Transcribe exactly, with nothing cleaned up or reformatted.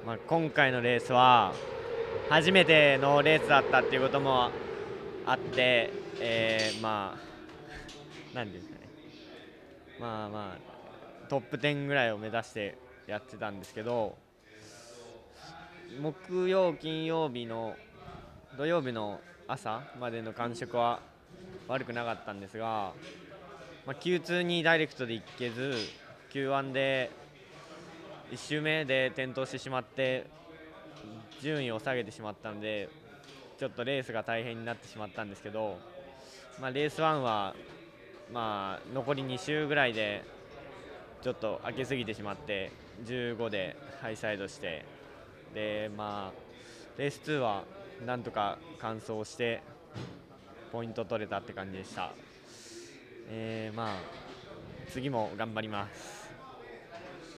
まあ、今回のレースは初めてのレースだったっていうこともあって、えー、まあ何ですかね、まあまあトップじゅうぐらいを目指してやってたんですけど、木曜金曜日の土曜日の朝までの感触は悪くなかったんですが、まあ、キューツー にダイレクトでいけず キューワン でいっ周目で転倒してしまって順位を下げてしまったので、ちょっとレースが大変になってしまったんですけど、まあ、レースワンはまあ残りに周ぐらいでちょっと開けすぎてしまってじゅうごでハイサイドして、でまあレースツーはなんとか完走してポイント取れたって感じでした。えー、まあ次も頑張ります。